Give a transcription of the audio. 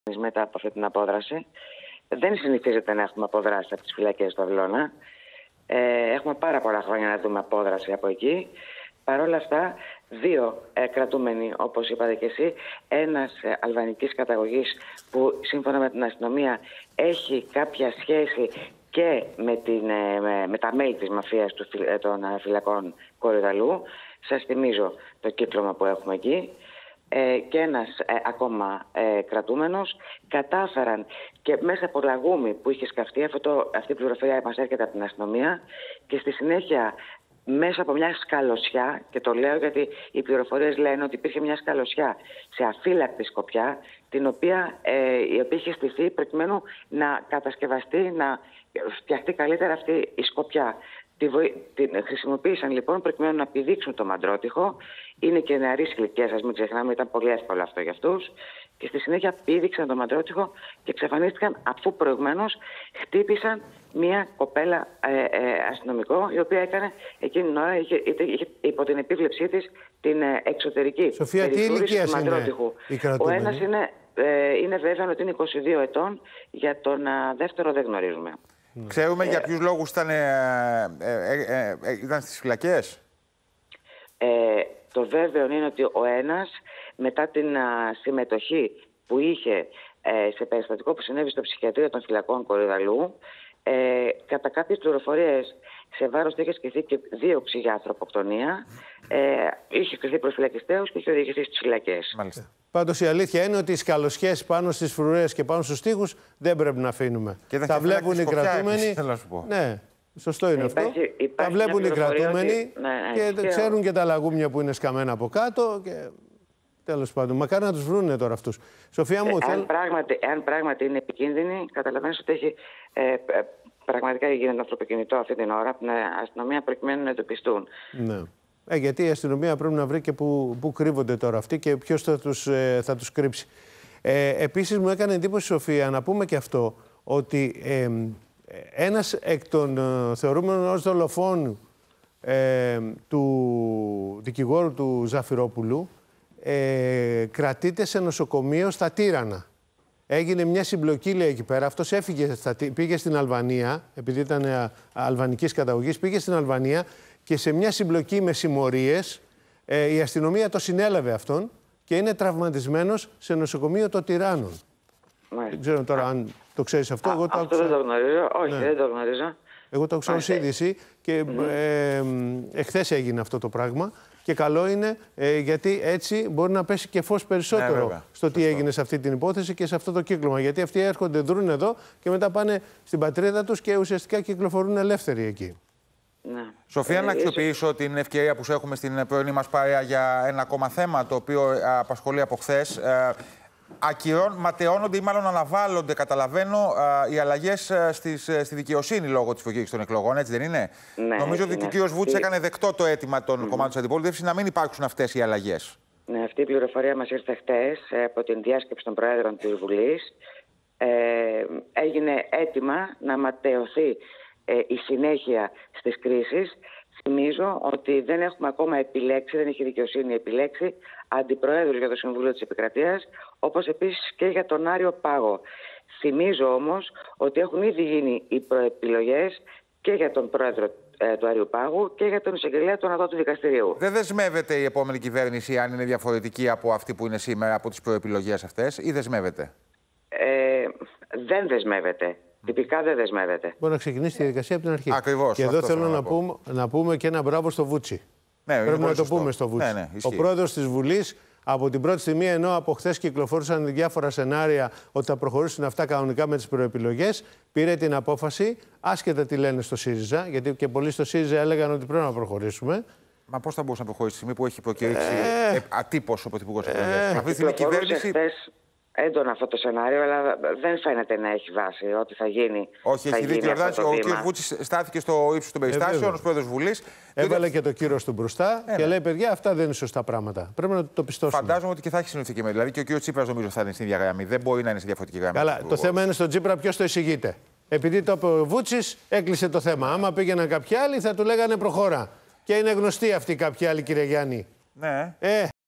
μετά από αυτή την απόδραση. Δεν συνηθίζεται να έχουμε αποδράσει από τις φυλακές του Αυλώνα. Έχουμε πάρα πολλά χρόνια να δούμε απόδραση από εκεί. Παρ' όλα αυτά, δύο κρατούμενοι, όπως είπατε και εσύ, ένας αλβανικής καταγωγής που σύμφωνα με την αστυνομία έχει κάποια σχέση και με τα μέλη της μαφίας των φυλακών Κορυδαλού. Σας θυμίζω το κύκλωμα που έχουμε εκεί. Και ένας ακόμα κρατούμενος κατάφεραν και μέσα από λαγούμι που είχε σκαφτεί, αυτή η πληροφορία μας έρχεται από την αστυνομία, και στη συνέχεια μέσα από μια σκαλωσιά, και το λέω γιατί οι πληροφορίες λένε ότι υπήρχε μια σκαλωσιά σε αφύλακτη Σκοπιά, η οποία είχε στηθεί προκειμένου να κατασκευαστεί, να φτιαχτεί καλύτερα αυτή η Σκοπιά. Την χρησιμοποίησαν λοιπόν προκειμένου να πηδήξουν το Μαντρότυχο. Είναι και νεαρής ηλικίας, ας μην ξεχνάμε, ήταν πολύ εύκολο αυτό για αυτούς. Και στη συνέχεια πήδηξαν το Μαντρότυχο και εξαφανίστηκαν, αφού προηγουμένως χτύπησαν μια κοπέλα αστυνομικό, η οποία έκανε εκείνη την ώρα, είχε υπό την επίβλεψή της την εξωτερική περιφρούρηση του Μαντρότυχου. Ο ένας είναι βέβαιο ότι είναι 22 ετών, για τον δεύτερο δεν γνωρίζουμε. Ξέρουμε για ποιους λόγους ήταν στις φυλακές. Το βέβαιο είναι ότι ο ένας, μετά την συμμετοχή που είχε σε περιστατικό που συνέβη στο ψυχιατρίο των φυλακών Κορυδαλού, κατά κάποιες πληροφορίες σε βάρος του είχε ασκηθεί και δίωξη για ανθρωποκτονία, είχε κρυθεί προφυλακιστέως και είχε οδηγηθεί στις φυλακές. Μάλιστα. Πάντως η αλήθεια είναι ότι οι σκαλοσιές πάνω στις φρουρές και πάνω στους τοίχους δεν πρέπει να αφήνουμε. Τα βλέπουν οι κρατούμενοι. Ναι, σωστό είναι αυτό. Τα βλέπουν οι κρατούμενοι και ξέρουν και τα λαγούμια που είναι σκαμμένα από κάτω. Και... τέλος πάντων, μακάρι να τους βρούνε τώρα αυτούς. Σοφία μου, αν πράγματι είναι επικίνδυνοι, καταλαβαίνεις ότι έχει πραγματικά γίνεται ανθρωποκινητό αυτή την ώρα από την αστυνομία προκειμένου να εντοπιστούν. Ναι. Γιατί η αστυνομία πρέπει να βρει και πού κρύβονται τώρα αυτοί και ποιος θα τους κρύψει. Επίσης μου έκανε εντύπωση, Σοφία, να πούμε και αυτό, ότι ένας εκ των θεωρούμενων ως δολοφόνου του δικηγόρου του Ζαφυρόπουλου κρατείται σε νοσοκομείο στα Τύρανα. Έγινε μια συμπλοκή, λέει, εκεί πέρα. Αυτός πήγε στην Αλβανία, επειδή ήταν αλβανικής καταγωγής, πήγε στην Αλβανία και σε μια συμπλοκή με συμμορίες η αστυνομία το συνέλαβε αυτόν και είναι τραυματισμένος σε νοσοκομείο των Τυράννων. Δεν ξέρω τώρα αν το ξέρεις αυτό. Αυτό δεν το γνωρίζω. Όχι, δεν το γνωρίζω. Εγώ το ξέρω ως είδηση και εχθές έγινε αυτό το πράγμα. Και καλό είναι γιατί έτσι μπορεί να πέσει και φως περισσότερο στο τι έγινε σε αυτή την υπόθεση και σε αυτό το κύκλωμα. Γιατί αυτοί έρχονται, δρούν εδώ και μετά πάνε στην πατρίδα τους και ουσιαστικά κυκλοφορούν ελεύθεροι εκεί. Ναι. Σοφία, να αξιοποιήσω την ευκαιρία που σου έχουμε στην πρωινή μας παρέα για ένα ακόμα θέμα το οποίο απασχολεί από χθες. Ματαιώνονται ή μάλλον αναβάλλονται, καταλαβαίνω, οι αλλαγές στη δικαιοσύνη λόγω της προκήρυξης των εκλογών, έτσι δεν είναι? Ναι, νομίζω ότι και ο κ. Βούτσης έκανε δεκτό το αίτημα των κομμάτων της αντιπολίτευσης να μην υπάρξουν αυτές οι αλλαγές. Ναι, αυτή η πληροφορία μας ήρθε χτες από την διάσκεψη των Προέδρων της Βουλής. Έγινε αίτημα να ματαιωθεί η συνέχεια στις κρίσεις. Θυμίζω ότι δεν έχουμε ακόμα επιλέξει, δεν έχει δικαιοσύνη επιλέξει αντιπροέδρους για το Συμβούλιο της Επικρατείας, όπως επίσης και για τον Άριο Πάγο. Θυμίζω όμως ότι έχουν ήδη γίνει οι προεπιλογές και για τον πρόεδρο του Άριου Πάγου και για τον εισαγγελέα του Ανώτατου Δικαστηρίου. Δεν δεσμεύεται η επόμενη κυβέρνηση, αν είναι διαφορετική από αυτή που είναι σήμερα, από τις προεπιλογές αυτές, ή δεσμεύεται? Δεν δεσμεύεται. Τυπικά δεν δεσμεύεται. Μπορεί να ξεκινήσει τη διαδικασία από την αρχή. Ακριβώς. Και εδώ θέλω να πούμε και ένα μπράβο στο Βούτσι. Ναι, πρέπει να το πούμε στο Βούτσι. Ναι, ο πρόεδρος της Βουλής, από την πρώτη στιγμή, ενώ από χθες κυκλοφόρησαν διάφορα σενάρια ότι θα προχωρήσουν αυτά κανονικά με τις προεπιλογές, πήρε την απόφαση, άσχετα τι λένε στο ΣΥΡΙΖΑ, γιατί και πολλοί στο ΣΥΡΙΖΑ έλεγαν ότι πρέπει να προχωρήσουμε. Μα πώς θα μπορούσε να προχωρήσει τη στιγμή που έχει προκηρύξει ατύπως ο Πρωθυπουργός εκλογές? Αυτή τη στιγμή η κυβέρνηση. Έντονο αυτό το σενάριο, αλλά δεν φαίνεται να έχει βάση ότι θα γίνει. Όχι, έχει δίκιο. Ο κ. Βούτσης στάθηκε στο ύψος των περιστάσεων ως πρόεδρος Βουλής. Έβαλε και το κύρος του μπροστά και λέει: παιδιά, αυτά δεν είναι σωστά πράγματα. Πρέπει να το πιστώσουμε. Φαντάζομαι ότι και θα έχει συνοηθεί και με. Δηλαδή και ο κ. Τσίπρας νομίζω θα είναι στην ίδια γραμμή. Δεν μπορεί να είναι σε διαφορετική γραμμή. Καλά, το θέμα είναι στον Τσίπρα ποιος το εισηγείται. Επειδή το είπε ο Βούτσης, έκλεισε το θέμα. Άμα πήγαιναν κάποιοι άλλοι, θα του λέγανε προχώρα. Και είναι γνωστοί αυτοί κάποιοι άλλοι, κύριε Γιάννη. Ναι.